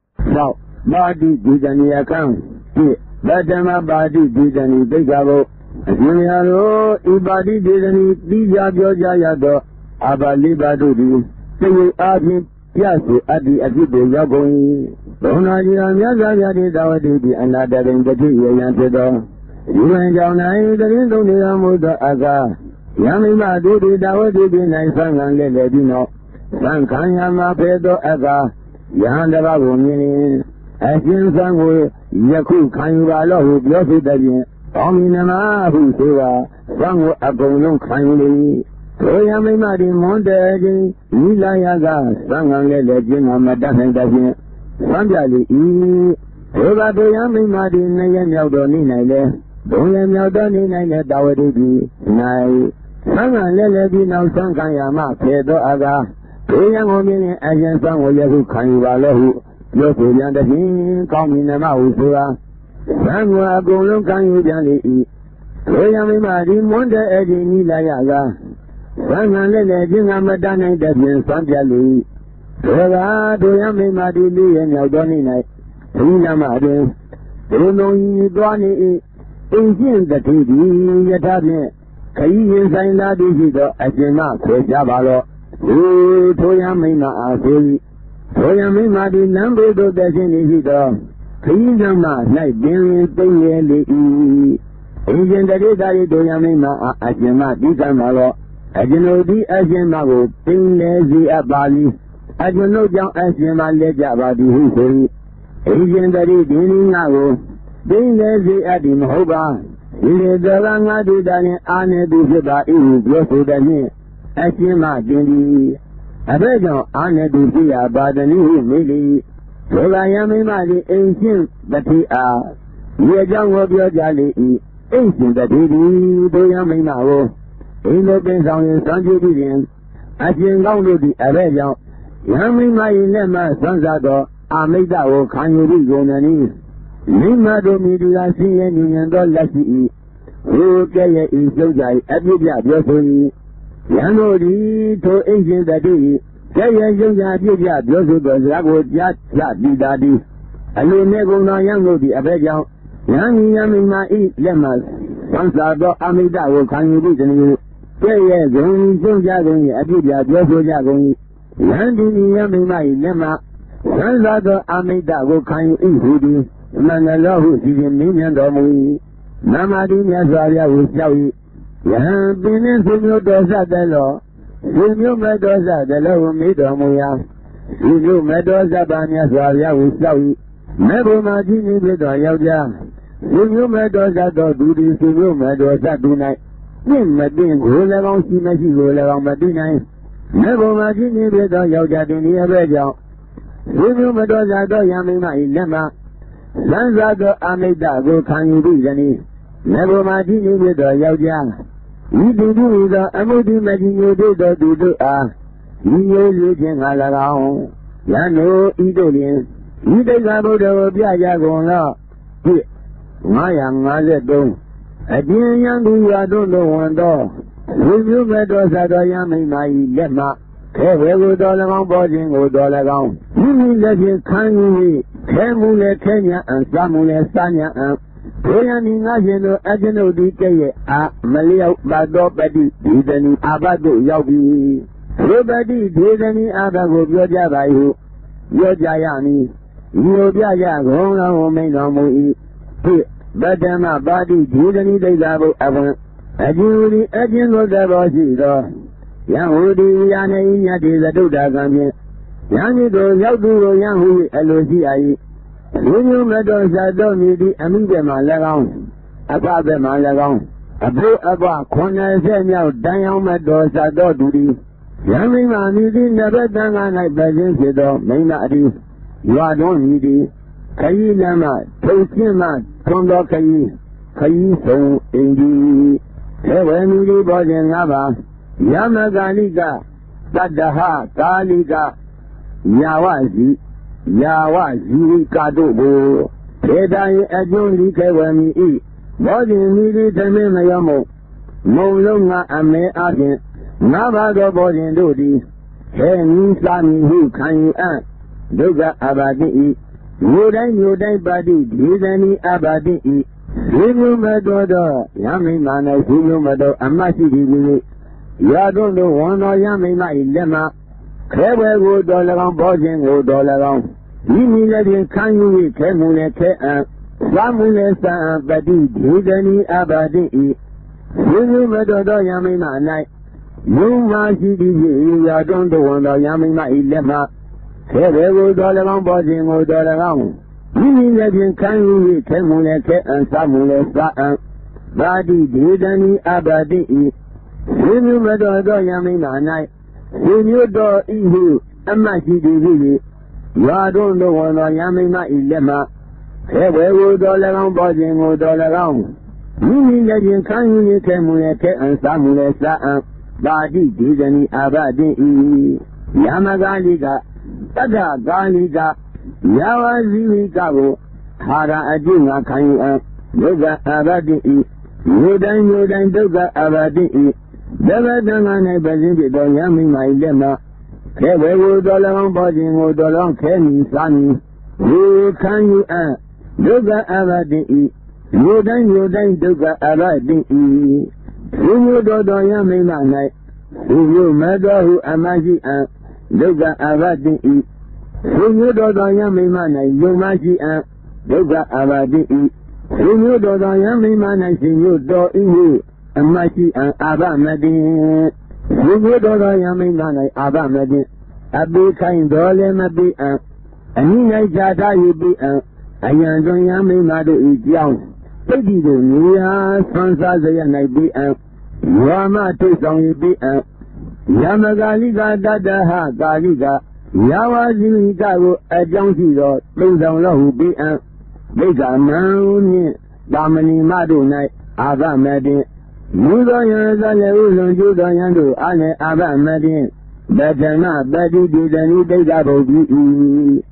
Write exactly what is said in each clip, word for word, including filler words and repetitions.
Now, Badi Didani account, Batama Badi Didani Begavo, Juniaro, Ibadi Didani, Bija Jayado, Abali Badudi, Say Adi, Piasu, Adi Adibo Yagoi, Donaya Yazayadi Dawadi, and other than the Yantedo. You and Jana, the Indonesia Aga, Yamima Dudi Dawadi, Nisan and Ledino, Sankanyama Pedo Aga. Yandava Wumini, Asin Sangu, Yaku Kanyuala, who blessed again, Ominama, who Seva, Sangu Apono kindly, Toyami Madi Monte, Nilayaga, Sangan Legend of Madame Dazin, Sanjali E. Eva Toyami Madi Nayan Yaldoni Nile, Doyam Yaldoni Nile Dawadi, Nai, Sangan Lelebi now Sankayama, Pedo Aga. Young women against some of you can value your Korean the king, coming them out. Some were going to can you eat. Toyami Madi, Monte Eddie Nilayaga. Some are the legend of Madame Debian Sanjali. Toga, Toyami Madi, and Yaldoni night. Tina Madi. Don't know you gone in the T V, yet have me. Kayin sign that is the Ajima, Kojabalo. Oh, Toyamina, Asili. Toyamima, the number of the Designation. Kingdom, night, billion, billion, Asian that is that Toyamima, Ajima, Disamalo. Ajinobi, Ajimago, Pinglezi, Abali. Ajino, John Ajima, Ledja, Badi, History. Asian that is Dinago. Pinglezi, Adim Hoba. Ile Garanga, Dudani, Ane, Duziba, Iu, Yosu, Ashima Dindi, Abejo, Anna Dusia, Badani, Mili, Tolayami Mali, ancient that he are. We are young of your jolly, ancient that he do, Doyami Mao, in the Prince on Sanji Divian, Ashin Gondo di Abejo, Yami Mai Lema, Sanzado, Amida, can you be Gonani? Lima Domidia, see and Union Dolasi, who Kaya is so jai, Abia, Yosui. Yanodi to Asian that day, Kaya Yoga, Yosu, Zago, Yat, Yat, Didadi. I will never know Yango, the Abeja, Yangi Yamima eat lemmas, Sansado, Amida, will can you reason you? Kaya, Zoni, Jagoni, Abia, Yosu Jagoni, Yandi Yamima lemma, Sansado, Amida, will can you eat hoodie, Manalo, who is in Minion Domi, Namadi Yazaria will show you. Yan binin sunyo dosa delo, sunyo medosa delo mido muya, sunyo medosa banya swaya usawi, mebo majini bido yauja, sunyo medosa do dudi sunyo medosa dunai, nin medin gule gong si meshi gule gong medinai, mebo majini bido yauja dini abeja, sunyo medosa do yamima ilema, sanza do amida go kanyu bizani, mebo majini bido yauja. We do the Amudi Magino do the do ah. You looking all around. Yano, Idolian. You take a boat of Yagon. My young mother don't. A dear young do I don't know one door. Will you met us at a yummy my lemma? Kevo dollar on boarding or dollar down. You mean that you can't Kemule Kenya and Samule Sanya and Toyani Nageno Ageno D K A Malia Bado Badi Didani Abado Yabi Robadi Didani Abago Yojabayu Yojayani Yojaya Gona Omena Mui Badama Badi Didani Dezabo Avan Ajuri Ageno Davashi Yahudi Yana Yadi the Duda Gambia Yanido Yabu Yahu Elosi When Medosa Domidi Amidema Lagon, Ababema Lagon, Abu Abba, Kona Zemia, Dion Medosa Dodi, Yami Manidi never done an I present it, may not do. You are don't need it. Kayi Lama, Tokima, Tondo Kayi, Kayi so indeed. Ewenidi Bojan Lava, Yamagaliga, Tadaha, Taliga, Yawazi. Yawazi Kadobo, Pedai Adjunli Kawami E. Body needed the Memayamo, Molonga and Me Agent, Navago Body Dodi, Hen Sami who can you act, Duga Abadi, New day, new day, body, Dizani Abadi, Simu Medodo, Yami Mana, Simu Medo, Amasi, Yado no one or Yamina Ilema, Krewe wood dollar Bojin wood dollar. Yimi Lady Kanu, Kemune, Samule Sa Abadi, Dizani Abadi, Simu Medodo Yamina Night. You must be you don't do one or Yamina Ilema. Krewe wood dollar Bojin wood dollar. Yimi Lady Kanu, Kemune, and Samule Sa Badi, Dizani Abadi. Simu Medodo Yamina Night. Simu do Ihu, Amasi Divi. Yado no one or Yamina Ilema. Krewe wood dollar Bojin wood dollar. Yimi Lady Kanu, Kemune, and Samule Sa Badi, Dizani Abadi. Yamagaliga, Tada Galiga, Yawazi Gabo, Hara Adina Kanu, Yoga Abadi, Yodan Yodan Doga Abadi, Deva Dangane Bazin, Yami, my Lema, Kewe wood dollar Bojin wood dollar, Kenny, Sunny, who can you earn? Doga Abadi, Yodan Yodan Doga Abadi, Sumu Dodo Yami, my night, Sumu Medo, Amaji, and Doga Abadi, Sumu Dodo Yami, my night, Yomaji, and Doga Abadi, Sumu Dodo Yami, my night, you do you, Amaji, and Abamadi, Sumu Dodo Yami, my night, Abamadi, Abi kind Dole, Mabi, and Anina Jada, you be, and Ayan Yami, Madu is young. Pedi do Nia, Sansa, and I be, and Yama takes on you be, and Yamagaliga, Dada, Galiga, Yawazi, Gago, a junkie, or things on low be, and Bega Mountain, Damani Madu night, Ava Medin, Mudoyan, Leuzon, Judoyandu, Ane Ava Medin, better not, Betty did any Bega Bogi.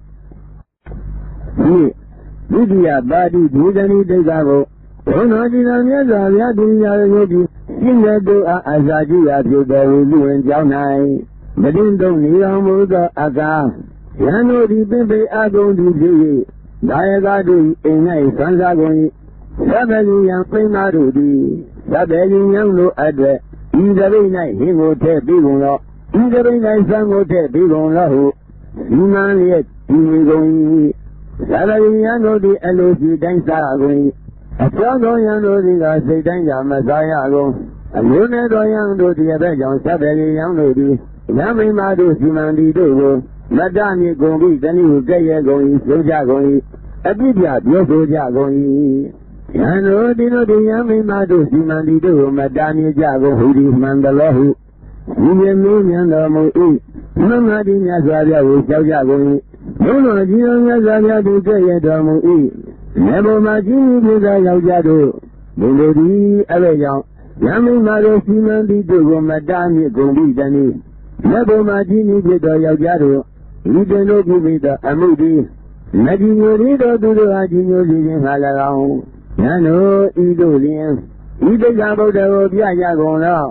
Lydia, Badi, did any Bega. Onodinamiaza, Yadi, Sinado, Azaji, Abu, and Jaunai, Medindo, Niamuda, Aga, Yano, the Bimbe, Agon, the Diagadu, Ina, Sanzagoni, Sabeli, and Primadu, Sabeli, young no address, either very night, he will take Bigono, either very night, son will take Bigono, Human yet, he will go. Sabeli, Yano, the L O C, Dansagoni. A strong young lady, I say, Danga, Messiah, go. A unit of young lady, a young Sabeli, young lady. Yami Madu, Simandi, do. Madame, go be the new day going, Soja going. A Bibia, Yosoja going. Yano, Dino, the Yami Madu, Simandi, do. Madame Jago, who is Mandalohu. Million million of Moe. Mamadi Yazaria, who is Soja going. No, no, Gino Yazaria, do Jay Domo. Never imagine you that Yajado. The lady, Avayan, Yami Mado, Simandi, do, Madame, go be the name. Never imagine you that Yajado. You don't know me the Amudi. Imagine you read or do the Adino living around. Yano, Idolian. Either Gabo, the Robia Yagona.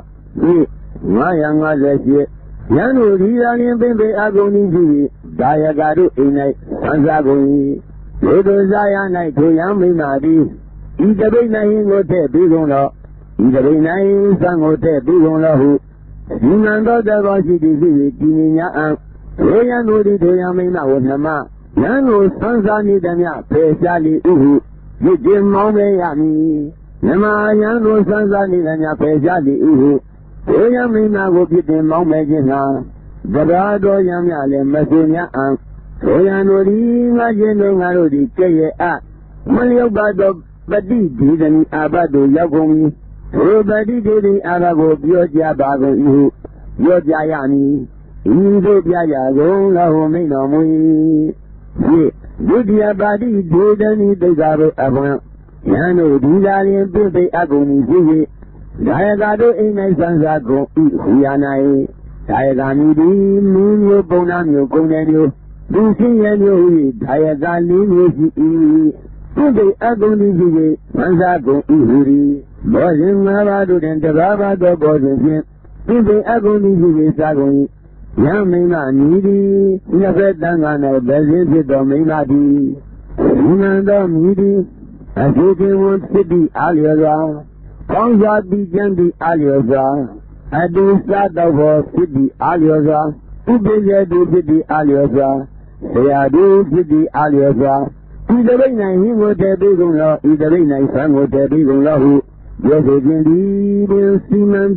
My young mother, Yano, Rian, Bembe, Agoni, Diagado, in a Sanzagoni. Little Zion, I to Yami Madi. Either very nine or te Bigono. Either very nine, some or te Bigono. Remember the Roshi disease, Tinia. Royan Udi to Yamina with Nama. Yano Sanzani Dania, Pesali Uhu. You did Mome Yami. Nama Yano Sanzani Dania, Pesali Uhu. Royamina will get in Mome Gina. The Rado Yamiale, Masunia. Royanori, Mageno Narodi, Kaya A. Mario Bado, Badi, Didani Abado Yagomi. Robadi Didi Arago, Bioja Bago, you, Yojayani. Indo Biago, La Homino Mui. Dudia Badi, Didani, Degaro Avon. Yano, Didali, and Bibi Agoni, Diagado in a Sanzago, Yanai. Diagani, Munio Bonanio, Gonanio. Dusi and you, Diagani, you, the Agoni, Manzago, Uri. Bozin Marado and the Rabado Bozin, the Agoni, Sagoni. Yamina, Nidi, Never done on a Bezin, the Dominati. Nanda Midi, as you can want to be Aliaza, Konza be Jendi Aliaza, I do start over City Aliaza, Ubia do City Aliaza, say I do City Aliaza, either way I he would have been law, either way I sang would have been law, yes, indeed, will see man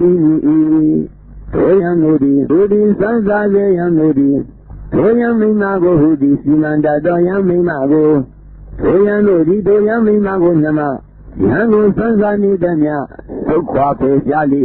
be. Toyanodi, Udi Sansa Yanodi, Toyami Mago Hudi, Simanda Doyami Mago, Toyanodi, Doyami Mago Nama, Yango Sansa Nidanya, Okwape Yali,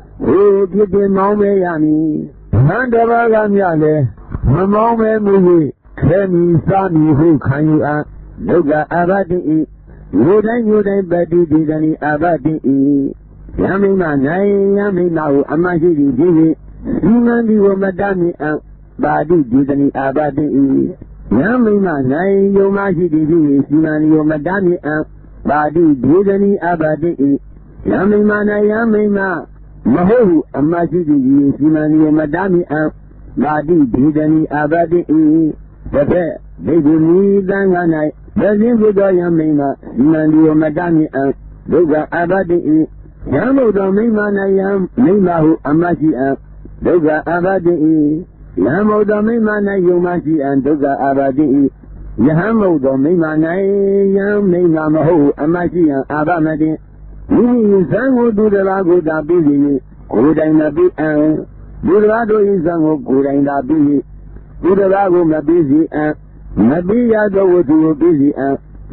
who did the Maume Yami, Mandava Yale, Mamome Mui, Kemi Sami, who can you ask, Loga Abadi, Yodan Yodan Badi Didani Abadi. Yamima Nai Yamina Amajidi Dini, Simandi Womadami and Badi Didani Abadi. Yamima Nai Yomajidi Dini, Simani Womadami and Badi Didani Abadi. Yamima Yamima Mahu Amajidi, Simani Womadami and Badi Didani Abadi. The baby me Danganai, the Limbuda Yamima, Simani Womadami and Luga Abadi. Yamu do Mimana Yam, Mimahu Amaji and Doga Abadi. Yamu do Mimana Yumaji and Doga Abadi. Yamu do Mimana Yam, Mimamahu Amaji and Abamadi. Mimi Zango do the Lago da Billy, Kudaina Bi and Burado is Zango Kudaina Billy. Budalago Mabizi and Mabia do to busy and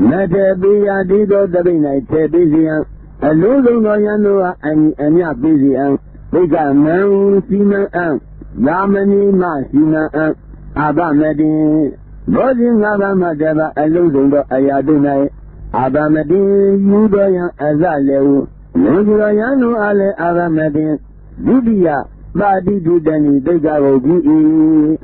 Natabia Dido Dabina, Busy and a little Noyanoa and Anya busy and they got Maru Sina and Ramani Masina and Abamadi. Bozin Abamadeva, a little Ayaduna, Abamadi, Yudoyan Azaleu, Nujayano Ale Abamadi, Dubia, Badi Dudani, Degaro B.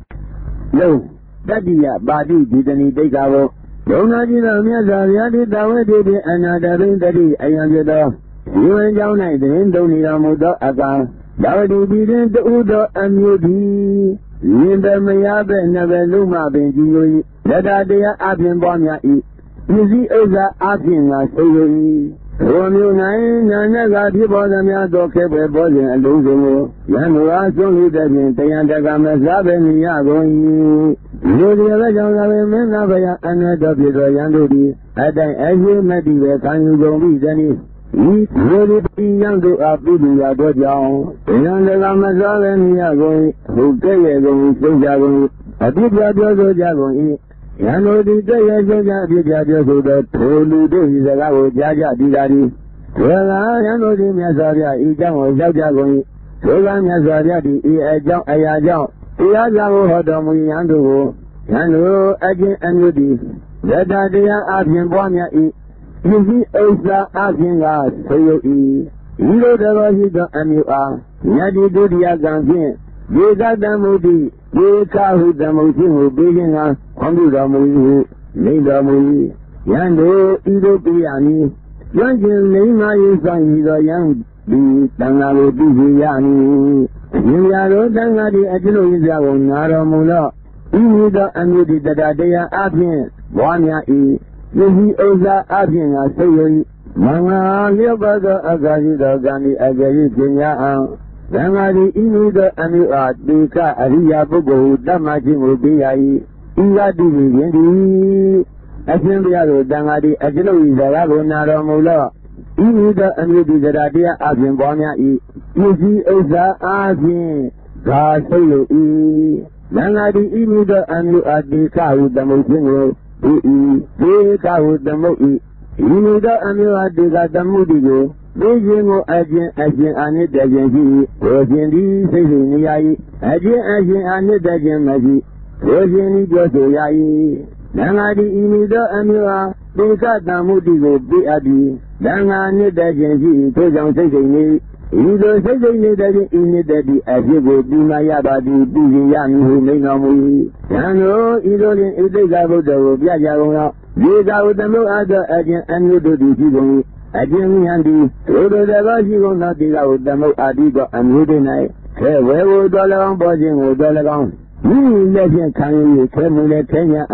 No, Dadia, Badi Dudani, Degaro. Donadina Miazariadi Dawadi another Daddy Ayanda. You and down I didn't donate Mudo Aga. Dawadi didn't Udo and Yudi. Linda Mayabe never Luma Benji. Dada dea Abin Bonya E. Easy Oza Abin Asay. Romeo nine and never people them Yadoke Boy and Luzo. Yanura only the Tayandagama Zaben Yago. Yodi Rajan Menavaya and the W. Yandudi, at the Asia Mediva, can you go with any? We really be young to up with the Yadoja, and the Ramazan Yago, who pay a go with Jago, a big Yadojo Jago, Yanodi, the Yadoja, the Tolu days ago, Jaja Didadi. Well, I know the Mazaria, Ijamo, Jago, Solan Mazaria, the Ayajo. Yazawo Hodomu Yandu, Yanu, Agin and Yudi, Zeda dea Abin Bonya E. Easy Osa Abinga, so you E. You the Rohida and you are, Yadi Dudia Gambin, Yega Damudi, Yeka who the Motimu, Bigina, Hondudamu, Nidamu, Yandu, Ido Piani, Yanjin Lima is on either young B. Tangalu Biziani. Yaro Dangadi Ajino Izao Naramula, Imida and Yudi Dadea Abin, Wanya E. Yuhi Oza Abin, I say, Manga, Yobaga Agazida Gani Agari Kenya, Dangadi Imida and you are Bika Aria Bogo, Damaji Mubiai, Ila Divi, Assembly Dangadi Ajino Izao Naramula. Imida and you did the idea of Bonya E. Yuzi Oza Abin, Gasayo E. Nangadi Imida and you at the car with the Mosino, E. The car with the Mo E. Imida and you at the Mudigo, Beijingo Agent Agent and it Agent, Rosindi Saying Yai, Agent Agent and it Agent Magi, Rosini Joso Yai. Nangadi Imida and you are the car Mudigo, B. Adi. Danga ni dajenji to jang saying Ido saying that in the daddy as you go do my yabadi busy young who may know me. Yano, Ido in Idegavo the Yajarona, Yega the no other agent and you do the Jigo. Again, Yandi, Rodo the Rajigo not the out the no Adigo and Rudy night. Hey, where would dollar on boarding or dollar on? You legend can you tell me the Kenya and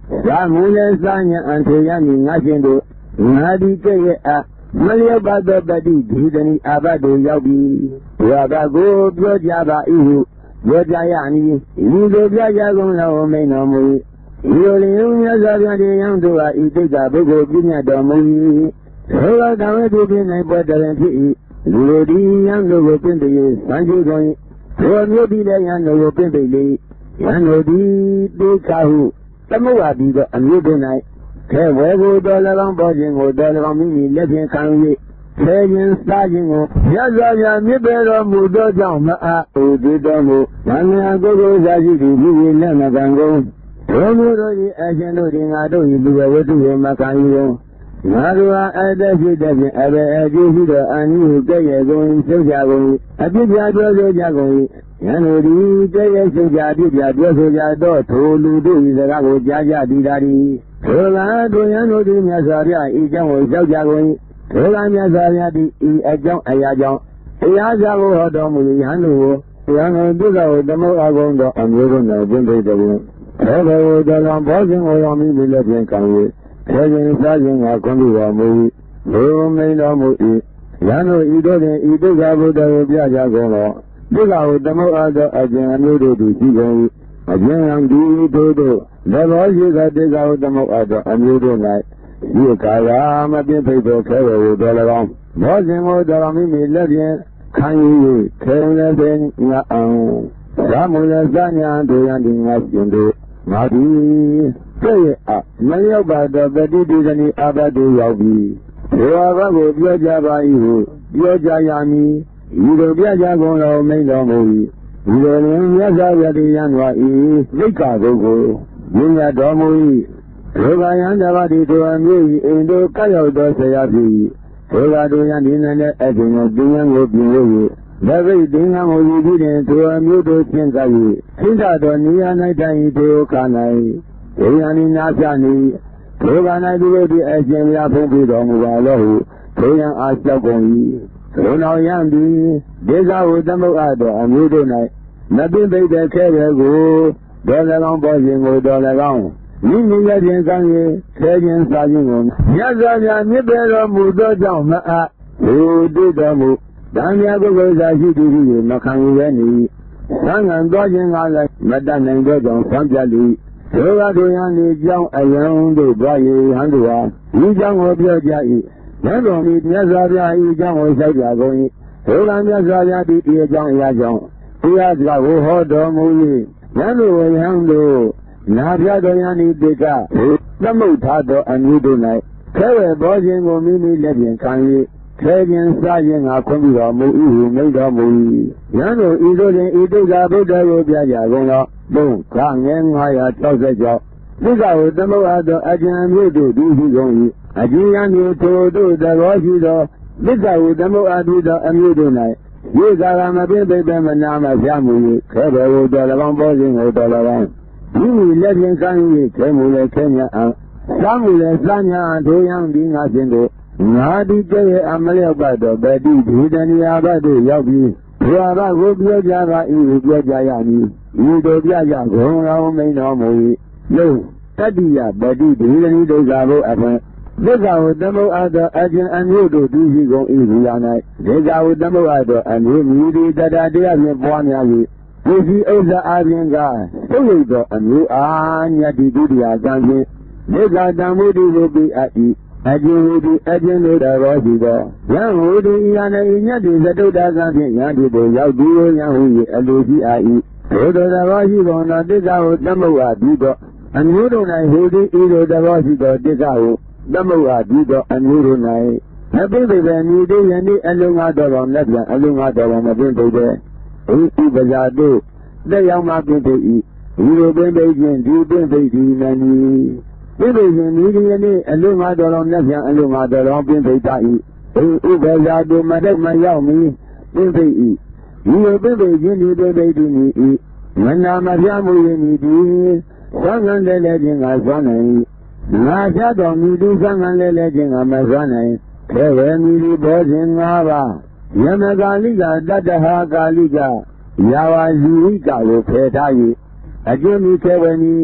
သာမူလေစာညာအန်ထေယမိငါရှင်တို့ငါဒီကဲ့ရဲ့အမလျော့ပါသောပတိဒီတနီအာဘတ်တို့ရောက်ပြီဘုရားကကိုပြောကြပါ၏ဟုပြောကြရမည်ဤသို့ပြကြကုန်သောမိန်တော်မူဤလိုလျုံမြတ်စွာဘုရားတရားတို့ဟာဤတိတ်ကပုဂ္ဂိုလ်ပြည့်ညတ်တော်မူ၏သောကတဝေသူဖြစ်နိုင်ပွဲတရင်ဖြစ်၏လူတို့ဒီယံတို့ကိုပြင့်တည်းစံကြကုန်၏သောမျိုးဒီလည်းယံတို့ကိုပြင့်တည်းလေယံတို့ဒီတိခါဟုသမုတ်ဟာပြီးတော့အမျိုးတို့၌ခဲဝဲကိုတော်၎င်းပေါ်ခြင်းကိုတော်၎င်းမိမိလက်ဖြင့်ခံ၍ဆဲခြင်းစားခြင်းကိုရသော်ရမြစ်ပေတော်မူသောကြောင့်မအားဥဒိတော်မူဉာဏ်ဉာဏ်ကိုယ်ကိုယ်စားရှိသည်မိမိလက်မကံကုန်သောမျိုးတို့၏အရှင်တို့သည်ငါတို့၏လူဝတ္ထုကိုမခံယူငါတို့ဟာအတ္တရှိတဲ့ဖြင့်အဘယ်အကျိုးရှိသောအာနိဟုကဲ့ရဲ့ကုန်ရှုပ်ကြကုန်၏အပြစ်ပြပြောဆိုကြကုန်၏ယံတို့သည်ကဲ့ရဲ့ရှုပ်ကြအပြစ်ပြပြောဆိုကြသောထိုလူတို့၏စကားကိုကြားကြသည်သာသည်ထိုကတို့ယံတို့သည်မြတ်စွာဘုရားဤကြောင့်ကိုရှောက်ကြကုန်၏ထိုကမြတ်စွာဘုရားသည်ဤအကြောင်းအရာကြောင့်တရားစာကိုဟောတော်မူ၏ယံတို့ကိုယံတို့ဒုက္ခကိုသမုတ်အကုန်သောအမျိုးတို့၌ပြင့်ပေးတော်မူသောဘဝတော်တော်ဘောဇင်ကိုရောမိမိလက်ဖြင့်ခံ၍ခဲခြင်းစားခြင်းကခွင့်ပြုတော်မူ၏ဘုံမိန်တော်မူ၏ယံတို့ဤတို့တွင်ဤဒုက္ခဘုဒ္ဓကိုပြကြကုန်သောဒုက္ခကိုသမုတ်အပ်သောအကျင့်အမျိုးတို့သည်ရှိကုန်၏အကျင့်ံဒီတို့တို့လည်းဘောရှိသောဒုက္ခကိုသမုတ်အပ်သောအမျိုးတို့၌ဒီကာယမပြည့်ဖိတ်သောခဲဝေကိုတော်၎င်းဘောဇင်ကိုတော်မိမိလက်ဖြင့်ခံယူ၍ခဲလည်းပင်ငါအောင်သာမူလစညာတို့ယံဒီငါရှင်တို့ငါသည်ကဲ့ရဲ့အမလျော့ပါသောပတိတိဇနီအာဘတ်တို့ရောက်ပြီဘုရားဘကိုပြောကြပါ၏ဟုပြောကြရမည်ဤသို့ပြကြကုန်တော်မိန်တော်မူ၏ဒီလိုလျင်မြတ်စွာဘုရားတရားတော်ဤလိက္ခာဘုကိုမြင်ရတော်မူ၏ဒေဂယံတဘာတိတို့အမျိုး၏အိမ်တို့ကပ်ရောက်သောဆရာဖြစ်၏ဒေဂတို့ယံဒီနေ့နဲ့အချိန်ကိုသင်္ကန်းကိုပြင်၍လက်ဝိသင်္ကန်းကိုယူပြီးတဲ့တို့အမျိုးတို့ချင်းကပ်၍ခိတတော်နေရာ၌တိုင်တို့ခါ၌ဒေယံဤနာပြနေဒေဂ၌သူတို့သည်အရှင်ဘုရားဖုံးပြတော်မူပါလောဟုဒေယံအားလျှောက်ကုန်၏ထိုနောက်ယံသည်ဒေဇဟုသမုတ်အပ်သောအမျိုးတို့၌မပြည့်ပိတ်တဲ့ခဲတွေကိုဒေ၎င်းပေါ်ခြင်းကိုတော်၎င်းမိမိရဲ့ခြင်းကံ၍ခဲခြင်းစားခြင်းကိုမြတ်စွာဘုရားမြစ်ပေတော်မူသောကြောင့်မအားဘုဒ္ဓတော်မူတန်မြတ်ပုဂ္ဂိုလ်သာရှိသည်ဟုမခံယူပဲနေသံဃာသွားခြင်းကလည်းမတတ်နိုင်သောကြောင့်ဆံပြလိဒုက္ခတို့ယံဒီကြောင့်အယံတို့သွား၍ဟန်တို့ဟာဒီကြောင့်ကိုပြောကြ၏မြတ်တော်ဤမြတ်စွာဘုရားဤကြောင့်ကိုလျှောက်ကြကုန်၏ဒုက္ခမြတ်စွာဘုရားဒီအကြောင်းအရာကြောင့်တရားစကားကိုဟောတော်မူ၏မြတ်တော်ယံတို့နာပြတော်ယံဤတိကသမုတ်ထားသောအမျိုးတို့၌ခဲဝဲဘောခြင်းကိုမိမိလက်ဖြင့်ခံ၍ခဲခြင်းစားခြင်းငါခွင့်ပြုတော်မူ၏ဟုမိန့်တော်မူ၏ယံတို့ဤသို့တွင်ဤတိကဗုဒ္ဓကိုပြကြကုန်သောသုံးခငယ်ငါးရာ၆၆တိကကိုသမုတ်အပ်သောအကျဉ်အမျိုးတို့သည်ရှိကုန်၏အကျဉ်ယံမျိုးထိုတို့သဘောရှိသောတိကကိုသမုတ်အပ်သောအမျိုးတို့၌ရေသာကမပြည့်ပိတ်ပဲမနာမပြမှု၍ခဲဘယ်ကိုတော်၎င်းပေါ်ခြင်းကိုတော်၎င်းဒီမူလက်ဖြင့်ခံ၍ခဲမှုလည်းခဲမြအောင်စားမှုလည်းစားညာထိုယံဒီငါရှင်တို့ငါဒီကဲ့ရဲ့အမလျော့ပတ်သောပတိဒီတဏှာဘတ်တို့ရောက်ပြီးဘုရားဘကိုပြောကြပါ၏ဟုပြောကြရမည်ဤတို့ပြကြဂုံတော်မိန်တော်မူ၏လုံးတတ္တိယပတိဒီတဏှိဒုက္ခဘုအဖွင့်ဒုက္ခကိုသမုတ်အပ်သောအကျဉ်အမျိုးတို့သူရှိကုန်၏ဒီလာ၌ဒုက္ခကိုသမုတ်အပ်သောအမျိုးမြည်သည်တတတရားဖြင့်ပွားများ၍ဝိစီဥစ္စာအပြင်ကသုတ်ရိပ်သောအမျိုးအားညတိဒုတိယကံဖြင့်ဒုက္ခတံမှုတိကိုပြီးအပ်၏အကျဉ်ဟူသည်အကျဉ်တို့တော်ရှိသောယံဟူသည်ဤယံ၏ညတိသတုတ္တကံဖြင့်ယံဒီသို့ရောက်သည်ယံဟူ၏အလိုရှိအပ်၏ဒုတော်တော်ရှိကုန်သောတိက္ခကိုသမုတ်အပ်ပြီးသောအမျိုးတို့၌ဟူသည်ဤသို့တော်ရှိသောတိက္ခကိုသမုတ်အပ်ပြီးသောအမျိုးတို့၌မပြည့်စုံပဲမြည်သည်ယနေ့အလုံးငါတော်တော်လက်ပြန်အလုံးငါတော်တော်မပြည့်စုံပဲဤဥပဇာတို့တက်ရောက်မှပြည့်စုံ၏ဒီလိုပြည့်စုံခြင်းဒီပြည့်စုံသည်မနီပြည့်စုံခြင်းဤဒီယနေ့အလုံးငါတော်တော်လက်ပြန်အလုံးငါတော်တော်ပြည့်စုံတတ်၏ဤဥပဇာတို့မတက်မရောက်မီပြည့်စုံ၏ဒီလိုပြည့်စုံခြင်းဒီပြည့်စုံသည်မီ၏မနာမပြမှု၏မီသည်သံဃာလည်းလည်းခြင်းကသွမ်းနိုင်၏ငါပြတော်မူသူသံဃာလည်းလည်းခြင်းကမသွမ်းနိုင်ခဲဝဲမီသည်ဘောခြင်း၅ပါးယမကာလိကတတ္တဟာကာလိကယာဝဇီဝိကကိုဖယ်ထား၍အကျဉ်းမီခဲဝဲမီ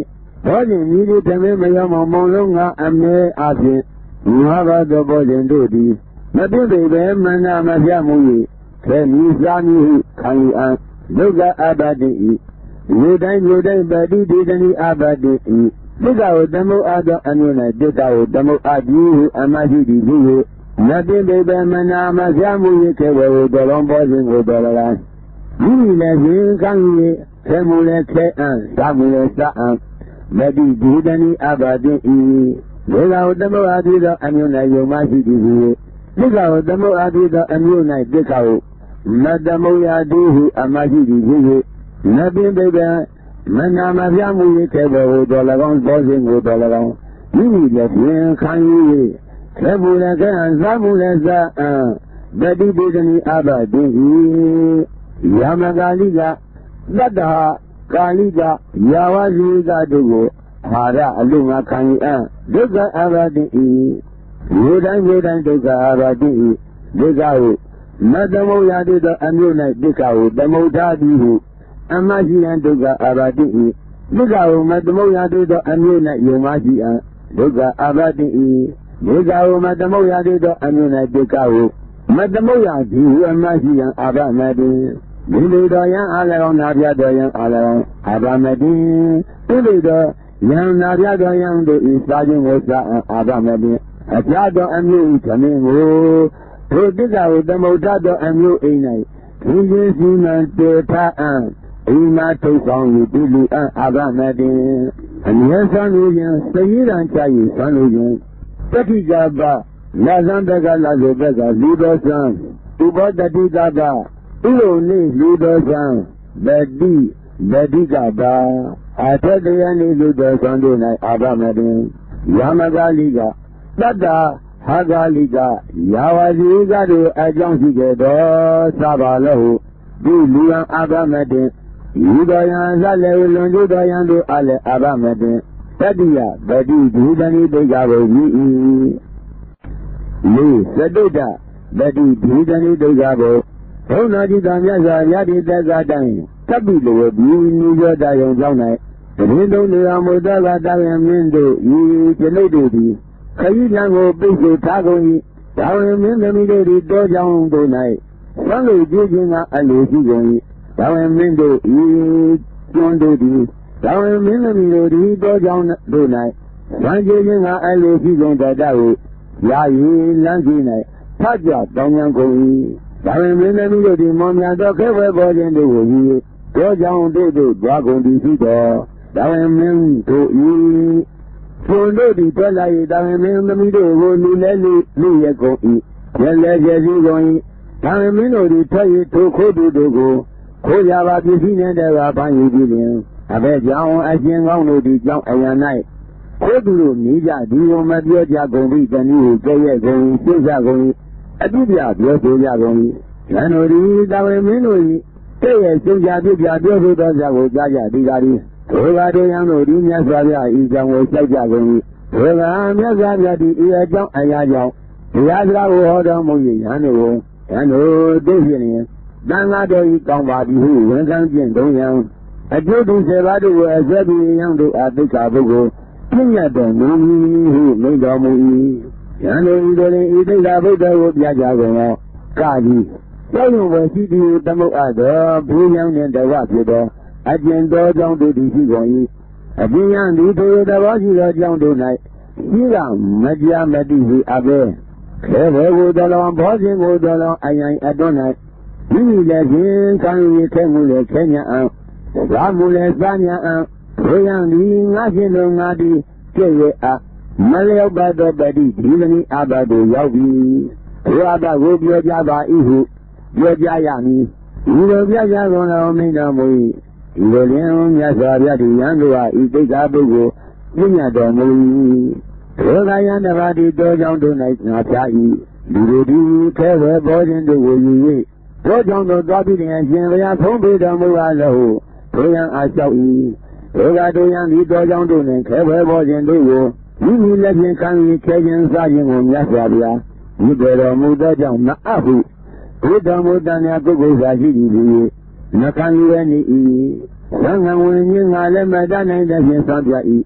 ဘောဇင်ဤဒီသမင်းမယောမမုံလုံးကအမဲအဖြင့်ငါးပါးသောဘောဇင်တို့သည်မပြည့်ပေပဲမန္နာမပြမှု၏ခဲမီစားမည်ဟုခံယူအံဒုက္ခအဘတိ၏လူတိုင်းလူတိုင်းပတိဒေသနိအဘတိ၏ဒုက္ခကိုသမုတ်အပ်သောအမျိုး၌ဒုက္ခကိုသမုတ်အပ်ပြီးဟုအမရှိသည်ဖြစ်၍မပြည့်ပေပဲမန္နာမပြမှု၏ခဲဝေကိုတော်လုံးဘောဇင်ကိုတော်လည်းမိမိလည်းဖြင့်ခံယူ၍ခဲမှုလည်းခဲအံစားမှုလည်းစားအံမတိဒေသနိအဘတိ၏ဒုက္ခကိုသမုတ်အပ်ပြီးသောအမျိုး၌ယုံမရှိသည်ဖြစ်၍ဒုက္ခကိုသမုတ်အပ်ပြီးသောအမျိုး၌ဒုက္ခကိုမတမုတ်ရသည်ဟုအမရှိသည်ဖြစ်၍နတ်ပင်ပိပံမနာမပြမှု၏ခဲဘဝတော်၎င်းသောစဉ်ကိုတော်၎င်းမိမိလည်းဖြင့်ခံယူ၍ခဲမှုလည်းခဲအံစားမှုလည်းစားအံတတိဒေသနိအဘတိ၏ယာမကာလိကတတ္တဟာကာလိကယာဝဇိကတို့ကိုအာရအလုံးငါခံယူအံဒုက္ခအဘတိ၏လူတိုင်းလူတိုင်းဒုက္ခအဘတိ၏ဒုက္ခကိုမသမုတ်ရသည်သောအမျိုး၌ဒုက္ခကိုသမုတ်ထားသည်ဟုအမရှိယံဒုက္ခအဘတိ၏ဒုက္ခကိုမသမုတ်ရသည်သောအမျိုး၌ယုံမရှိယံဒုက္ခအဘတိ၏ဒုက္ခကိုမသမုတ်ရသည်သောအမျိုး၌ဒုက္ခကိုမသမုတ်ရသည်ဟုအမရှိယံအဘမတိမိမိတော်ယံအာ၎င်းနာပြတော်ယံအာ၎င်းအဘမတိသူတို့တော်ယံနာပြတော်ယံတို့ဤစာခြင်းကိုစာအဘမတိအပြာတော်အမျိုးဤသမင်းကိုတို့တိက္ခာကိုသမုဒ္ဒသောအမျိုးအိမ်၌ဒီခြင်းစီမံတေထအံအိမ်မှာထုတ်ဆောင်ယူပြုလူအံအာဘမတိအမြဲဆန်းလို့ရင်စည်ရန်ချ၍ဆန်းလို့ရင်တတိကပလာဇံတကလာလိုဘက်ကလူတော်ဆန်းဥပောတတိကပဥလိုနေလူတော်ဆန်းဗတိဗတိကပအထက်တရားနေလူတော်ဆန်းတို့၌အာဘမတိယာမကလိကတတ္တဟာဂာလိကယာဝဇိကတို့အကြောင်းရှိခဲ့တော်သဘာလောဟုဒီလူရန်အာဘမတင်ဤတော်ယံသလည်းလွန်ကျူးတော်ယံတို့အလည်းအာဘမတင်တတိယဗတိဒုဒဏိဒိဋ္ဌဘုံဤလေးသတုတ္တဗတိဒုဒဏိဒိဋ္ဌဘုံဘုံနာจิตမြတ်စွာယတိတက္ကတိုင်းသဗ္ဗိလောဒီနိရောဓယုံကြောင်း၌တရင်သုံးနေရာမူတ္တကတာယမင်းတို့ဤကျွန်ုပ်တို့သည်ခရီးလမ်းကိုပိတ်ဆို့ထားကုန်၏ဒါဝင်မင်းသမီးတို့သည်တောကြောင်တို့၌ဆန်းလို့ကြည့်ခြင်းကအလိုရှိကုန်၏ဒါဝင်မင်းတို့ဤကျွန်းတို့သည်ဒါဝင်မင်းသမီးတို့သည်တောကြောင်တို့၌ဆန်းကြည့်ခြင်းကအလိုရှိကုန်တတ်ကိုရာယီလမ်းကြီး၌ဖတ်ကြတောင်းရန်ကုန်၏ဒါဝင်မင်းသမီးတို့သည်မောင်မြတ်သောခဲဝဲပေါ်ခြင်းတို့ကိုယူတောကြောင်တို့တို့ကြွားကုန်သည်ရှိတော်ဒါဝင်မင်းတို့ဤဘုံတို့သည်ထွက်လာ၏ဒါဝင်မင်းသမီးတို့ကိုလူလဲလူလူရကုန်၏ရလဲကျစည်းကုန်၏ဒါဝင်မင်းတို့သည်ထွက်၍ထိုခိုးသူတို့ကိုခိုးကြပါပစ္စည်းနှင့်တကားပန်းယူပြီးလျှင်အဘဲကြောင့်အရှင်ကောင်းတို့သည်ကြောင့်အရန်၌ခိုးသူတို့နေကြဒီကိုမပြောကြကုန်ပြီတနည်းကိုကြဲ့ရဲ့ကုန်၏ရှင်းကြကုန်၏အတိပြပြောဆိုကြကုန်၏ရန်တို့သည်ဒါဝင်မင်းတို့၏တဲ့ရဲ့ရှင်းကြပြပြပြောဆိုသောကြောင့်ကိုကြားကြဒီကားသည်ဒုက္ခတို့ယံတို့ဒီမြတ်စွာဘုရားဤကြောင့်ကိုစိုက်ကြကုန်၏ဒုက္ခမြတ်စွာဘုရားဒီဤအကြောင်းအရာကြောင့်တရားစကားကိုဟောတော်မူ၍ယံတို့ကိုယံတို့သိဖြင့်တန်ဃာတော်ဤကောင်းပါသည်ဟုဝန်ခံဖြင့်တုံးယံအကျိုးသူစေပါတို့ကိုအစက်ပြီးယံတို့အသိက္ခာပုဂ္ဂိုလ်ပြည့်ညတ်တော်မူ၏ဟုမိန့်တော်မူ၏ယံတို့ဤတို့၏ဤသိက္ခာပုဂ္ဂိုလ်ကိုပြကြကုန်သောကာကြီးကျောင်းဝယ်ရှိသည်သမုတ်အပ်သောဘူယံနှင့်တဝဖြစ်သောအကျဉ်တော်ကြောင့်တို့သည်ရှိကုန်၏အပြင်းယံသည်ထိုသဘောရှိသောကြောင့်တို့၌ရှိကမကြားမတိဟုအဘဲခဲဘောကိုတော်လောဘောခြင်းကိုတော်လောအယံအတွန်း၌မိမိလည်းဖြင့်ခံရခဲမှုလည်းခဲညာအံသာမှုလည်းစားညာအံဘုရားသည်ငါရှင်တို့ငါသည်ပြည့်ရဲ့အမလျောက်ပါသောပတိဒီလနီအဘတို့ရောက်ပြီဘုရားဘကိုပြောကြပါ၏ဟုပြောကြရမည်ဒီလိုပြကြကုန်တော်မိန်တော်မူ၏ဒီလိုလျင်မြတ်စွာဘုရားဒီယံတို့ဟာဤသိက္ခာပုဂ္ဂိုလ်ပြည့်ညတ်တော်မူ၏ဒုက္ခယံတပါးဒီတောကြောင့်တို့၌ငါဖျား၏လူတို့ဒီခဲဝဲပေါ်ခြင်းတို့ကိုယူ၍တောကြောင့်တို့သွားပြီးလျင်ရှင်ဘုရားဖုံးပေးတော်မူပါလောဟုဘုရားအားလျှောက်၏ဒုက္ခတို့ယံဒီတောကြောင့်တို့နှင့်ခဲဝဲပေါ်ခြင်းတို့ကိုမိမိလက်ဖြင့်ခံ၍ခဲခြင်းစားခြင်းကိုမြတ်စွာဘုရားမြစ်တော်မူသောကြောင့်မအပ်ဟုဘုဒ္ဓမူတန်ရာပုဂ္ဂိုလ်သာရှိသည်ဟုနှခံရနေ၏သံဃာဝင်ခြင်းငါလည်းမတတ်နိုင်တဲ့ဖြင့်ဆောင်ပြ၏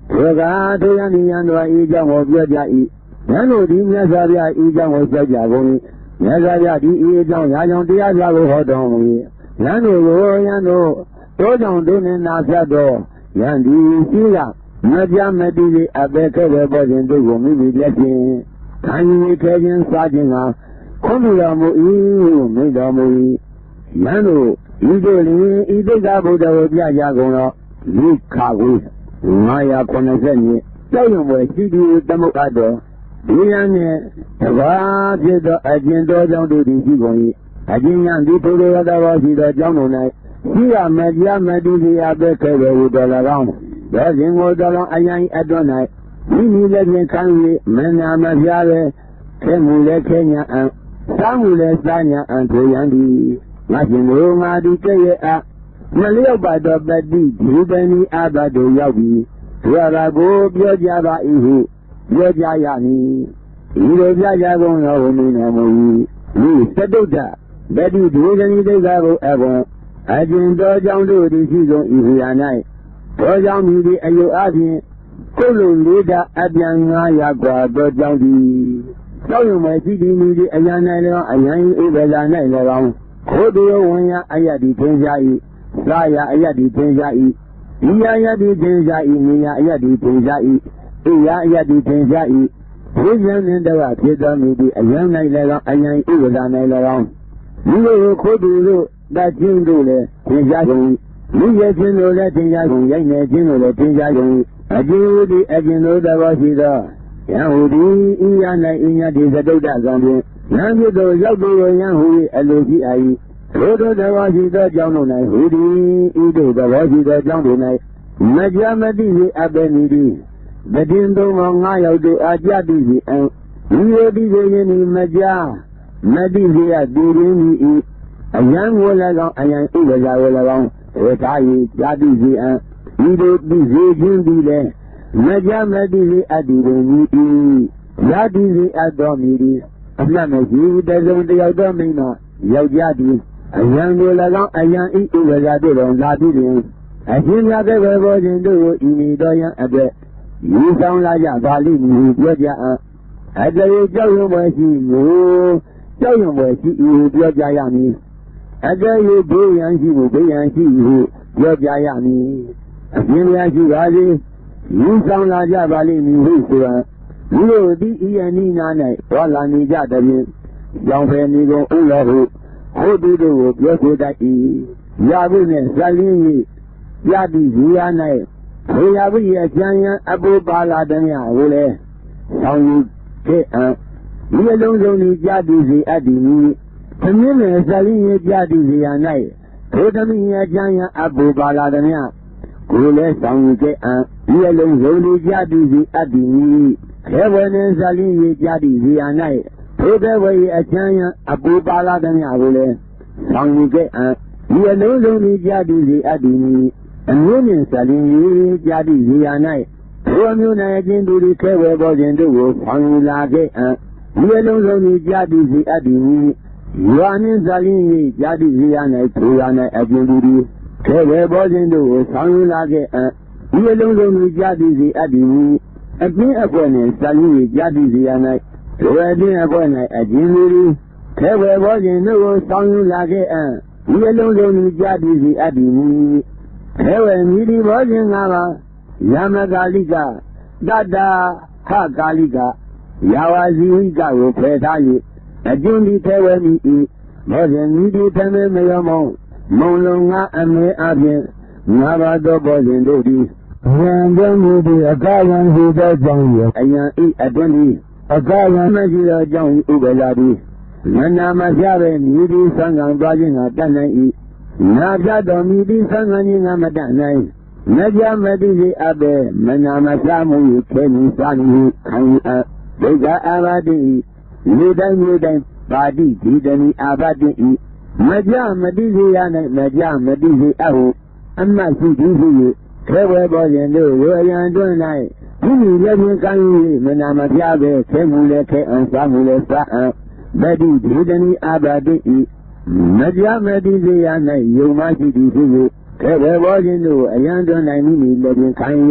ယောဂါထိုယန္တိယံတော်ဤကြောင့်ကိုပြောကြ၏ယံတို့ဒီမြတ်စွာဘုရားဤကြောင့်ကိုပြောကြကုန်၏မြတ်စွာဘုရားဒီဤကြောင့်ရာကြောင့်တရားစွာကိုဟောတော်မူ၏ယံတို့ကိုယံတို့တောကြောင့်ဒုနေနာဖြတ်တော်ယံဒီရှိကမပြမတိ၏အပေခဲ့တဲ့ပေါ်ခြင်းတို့ကိုမိမိလက်ဖြင့်ခံယူခဲခြင်းစားခြင်းကခွင့်ပြုတော်မူ၏မိတော်မူ၏ယံတို့ဤတို့လျင်ဤဒိဋ္ဌဗုဒ္ဓကိုပြကြကုန်တော့လိခါဝေငါးရာခုနှစ်ဆယ်နှစ်ကြောက်ရွံ့ွယ်ရှိသည်သမုတ်အပ်တော်ဒီယံနှင့်တပါးဖြစ်သောအကျဉ်တော်ကြောင့်တို့သည်ရှိကုန်၏အကျဉ်းယံဒီဘုရားတော်ရှိသောကြောင့်တို့၌ရှိရမပြမတိစီအပ်ခဲ့တော်ဟူတော်၎င်းသောခြင်းကိုတော်လုံးအယံအတွန်း၌မိမိလည်းဖြင့်ခံ၍မနာမပြပဲခဲမှုလည်းခဲညာအံစားမှုလည်းစားညာအံထိုယံသည်ငါရှင်တို့ငါဒီကဲ့ရဲ့အမလျော့ပါတော့ပတိဒီပဏီအာဘတို့ရောက်ပြီးဒွါရကိုပြောကြပါ၏ဟုပြောကြရမည်ဒီလိုပြကြကုန်သောဝိနည်းတော်မူ၏ဒီသတုဒ္ဒပတိဒီပဏီဒိဋ္ဌကိုအကွန်အကျဉ်တော်ကြောင့်တို့သည်ရှိကုန်၏ဟူရ၌တော်ကြောင့်မြည်သည်အယုအပြင်ကိုယ်လိုလေးတာအပြန်ငါးရာกว่าသောကြောင့်သည်ကြောက်ရွံ့မဲ့ရှိသည်မြည်သည်အယံ၌၎င်းအယံ၏ဥပ္ပဇာ၌၎င်းခိုးတော်ဝင်ရအယတ္တိထင်ရှား၏သာယအယတ္တိထင်ရှား၏ဒီယအယတ္တိထင်ရှား၏မိယအယတ္တိထင်ရှား၏ဣယအယတ္တိထင်ရှား၏ဘုရားနှင့်တဝဖြစ်တော်မူသည့်အယံ၌၎င်းအယံဥပ္ပဇာ၌၎င်းဒီလိုခိုးတော်တို့တတ်ခြင်းတို့လည်းထင်ရှားကုန်၏လူရဲ့ခြင်းတို့လည်းထင်ရှားကုန်ရိုက်နေခြင်းတို့လည်းထင်ရှားကုန်၏အကျဉ်းဒီအကျဉ်းတို့တော်ရှိသောယံဟုဒီဣယ၌ဣညတိသတုတ္တကံဖြင့်ယံဖြစ်သောရောက်တော်ယံဟုအလိုရှိအာ၏ထိုတို့တော်ရှိသောကြောင့်တို့၌ဟူဒီဤတို့တော်ရှိသောကြောင့်တို့၌မကြမတိ၏အပေမီသည်တည်င်းသုံးပေါင်းငါးယောက်တို့အာကြတိ၏အံဒီလိုဒီဆိုရင်မကြမတိစေရတည်ရင်း၏အယံကို၎င်းအယံဥပ္ပဇာကို၎င်းဝေထား၏ကြာတိစီအံဤတို့သိစေခြင်းသည်လည်းမကြမတိ၏အတ္တိပင်၏ယာတိစီအပ်တော်မူသည်အမှတ်မရှိတစုံတယောက်သောမိန်းမယောက်ျားသည်အယံကို၎င်းအယံဤဥပ္ပဇာတို့တော်လာပြီးတွင်အရှင်မြတ်တဲ့ဘောခြင်းတို့ကိုဤမီတော်ရန်အတွက်ယူဆောင်လာကြပါလိမ့်မည်ပြောကြအံအတရေကြောက်ရွံ့ွယ်ရှိကိုကြောက်ရွံ့ွယ်ရှိဤပြောကြရမည်အတရေဘေးရန်ရှိကိုဘေးရန်ရှိဟုပြောကြရမည်အရှင်မြတ်ရှိပါစေယူဆောင်လာကြပါလိမ့်မည်ဟုဆိုရန်ဒီလိုဒီဤအနိနာ၌တော်လာနေကြတဲ့ဖြင့်ကြောင့်ဖယ်နေကုန်ဥလောဟုဟိုသူတို့ကိုပြောဆိုတတ်၏ရာဘုနှင့်ဇလင်း၏ယတိဇီယာ၌ခေယဘု၏အကျံယံအပုပါလာတမြကိုလည်းဆောင်ယူခဲ့အံဒီအလုံးစုံဤကြတိစီအတ္တိမီသမင်းနဲ့ဇလင်း၏ကြတိဇီယာ၌ထိုသမီးအကျံယံအပုပါလာတမြကိုလည်းဆောင်ယူခဲ့အံဒီအလုံးစုံဤကြတိစီအတ္တိမီခေဝနှင့်ဇလင်း၏ကြတိဇီယာ၌ထိုဘဝ၏အချမ်းယံအပူပါလာသည်များကိုလည်းဆောင်ယူခဲ့အံဒီအလုံးစုံဤကြာတိစီအတ္တိမီအမျိုးနှင့်ဇလင်း၏ကြာတိဇီယာ၌ထိုအမျိုး၌အချင်းသူသည်ခဲဝဲပေါ်ခြင်းတို့ကိုဆောင်ယူလာခဲ့အံဒီအလုံးစုံဤကြာတိစီအတ္တိမီရွာနှင့်ဇလင်း၏ကြာတိဇီယာ၌ထိုရွာ၌အချင်းသူသည်ခဲဝဲပေါ်ခြင်းတို့ကိုဆောင်ယူလာခဲ့အံဒီအလုံးစုံဤကြာတိစီအတ္တိမီအပြင်းအကွက်နှင့်ဇလင်း၏ကြာတိဇီယာ၌ထိုအပြင်းအကွက်၌အချင်းသူသည်ခဲဝဲပေါ်ခြင်းတို့ကိုဆောင်ယူလာခဲ့အံဒီအလုံးစုံဤကြာတိစီအတ္တိမီခဲဝဲမိဒီဘောခြင်းငါးပါးယမကာလိကတတ္တာခကာလိကယာဝဇီဝိကကိုဖယ်ထား၍အကျဉ်းဒီခဲဝဲမိ၏ဘောခြင်းမိဒီသမေမယောမောမုံလုံးငါအမေအပြင်ငါးပါးသောဘောခြင်းတို့သည်ဝံတမှုသည်အကယံဟူသောကြောင့်၏အယံဤအတွင်းသည်အကယံမရှိသောကြောင့်ဥပ္ပဇာသည်မနာမပြပဲမိဒီသံဃံသွားခြင်းကတတ်နိုင်၏နာပြတော်မိဒီသံဃံခြင်းကမတတ်နိုင်မကြမတိစေအပ်ပဲမနာမပြမှု၏ခဲမီစာမီခံယူအပ်ဒုက္ခအာဘတိလူတိုင်းလူတိုင်းပါတိဒီတမီအာဘတိ၏မကြမတိစေရ၌မကြမတိစေအဟုအမှတ်ရှိသည်ဟုခဲဝဲပေါ်ခြင်းတို့ဝေယံတွင်၌ဒီလိုလည်းပြင်ကံ၍မနာမပြပဲခဲမှုလည်းခဲအောင်စားမှုလည်းစားအောင်ဗတိဒီတမီအာဘတိ၏မကြမတိစေရ၌ယုံမရှိသည်ဟုခဲဝဲပေါ်ခြင်းတို့အယံတွင်၌မိမိလည်းပြင်ခံ၍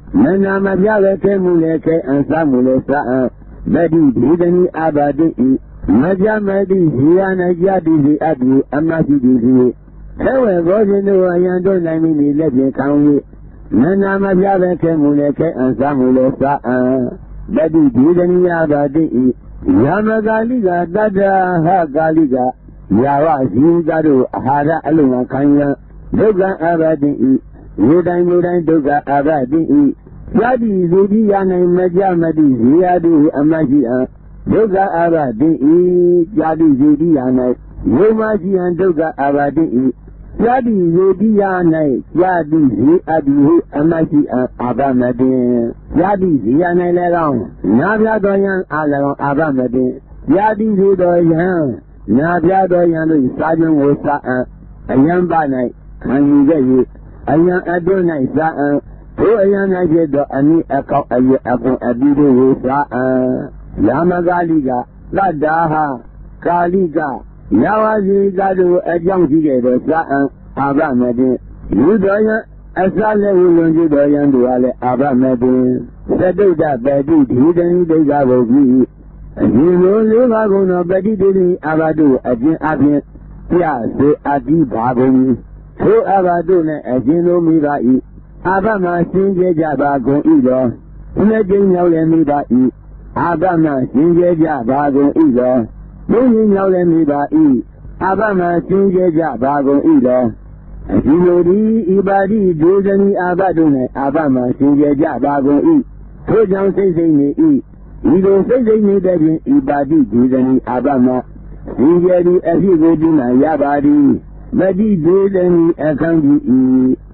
Menama Yaveke Muleke and Samulesa, Medi Didani Abadi, Majamadi, Hiana Yadi, Adi, Amati. However, you know I am don't let me let you count. Menama Yaveke Muleke and Samulesa, Medi Didani Abadi, Yamagaliga, Dada, Galiga, Yawa, Zingado, Hara Aluna Kanya, Doga Abadi. Yodan Yodan Doga Abadi, Yadi Zudi Yana Majamadi, Yadi Amagia, Doga Abadi, Yadi Zudi Yana, Yomaji and Doga Abadi, Yadi Zudi Yana, Yadi Adi Amagia Abamadi, Yadi Yana Leron, Navia Doyan Alon Abamadi, Yadi Zudoyan, Navia Doyan, Sergeant Wosa, a young banai, and you get Ayan Adonai Sa'an, who ayan Ajedo Ani Eko Aye Eko Abido Sa'an, Yamagaliga, Ladaha, Kaliga, Yawazi Gado Ajang Jigedo Sa'an, Abamadi, Yudoya, Asale Wulunji Doyan Duale, Abamadi, Seduda Bedi, Hidden de Gavogi, and you know, Lugagono Bedi Dini Abadu, Ajin Abin, Yase Adi Baboni. So Abadone as you know me by it. Abama Singe Jabago Ego. Imagine now let me by it. Abama Singe Jabago Ego. Moving now let me by it. Abama Singe Jabago Ego. As you know the Ibadi Josani Abadone. Abama Singe Jabago E. So down say they may eat. You don't say they need that in Ibadi Josani Abama. Singe as you go to my Yabadi. Madi Josani Akangi E.